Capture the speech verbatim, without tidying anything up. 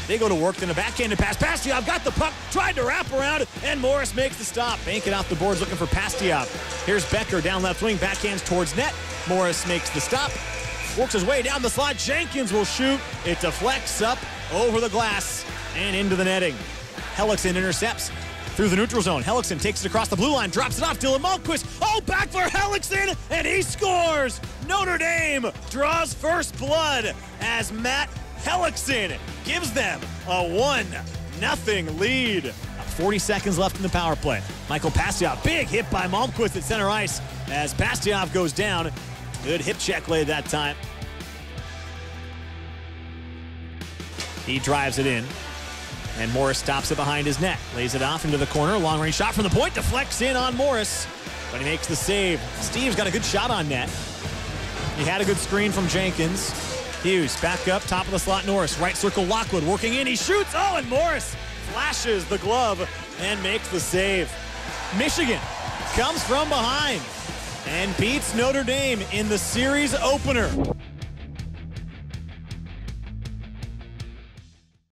They go to work, then a backhanded pass. Pastujov got the puck, tried to wrap around, and Morris makes the stop. Banking off the boards, looking for Pastujov. Here's Becker down left wing, backhands towards net. Morris makes the stop, works his way down the slot. Jenkins will shoot. It deflects up over the glass and into the netting. Hellickson intercepts through the neutral zone. Hellickson takes it across the blue line, drops it off. Dylan Malmquist. Oh, back for Hellickson, and he scores. Notre Dame draws first blood as Matt Hellickson gives them a one nothing lead. forty seconds left in the power play. Michael Pastujov, big hit by Malmquist at center ice as Pastujov goes down. Good hip check lay that time. He drives it in, and Morris stops it behind his net. Lays it off into the corner. Long-range shot from the point. Deflects in on Morris, but he makes the save. Steve's got a good shot on net. He had a good screen from Jenkins. Hughes back up, top of the slot. Norris, right circle. Lockwood working in. He shoots. Oh, and Morris flashes the glove and makes the save. Michigan comes from behind and beats Notre Dame in the series opener.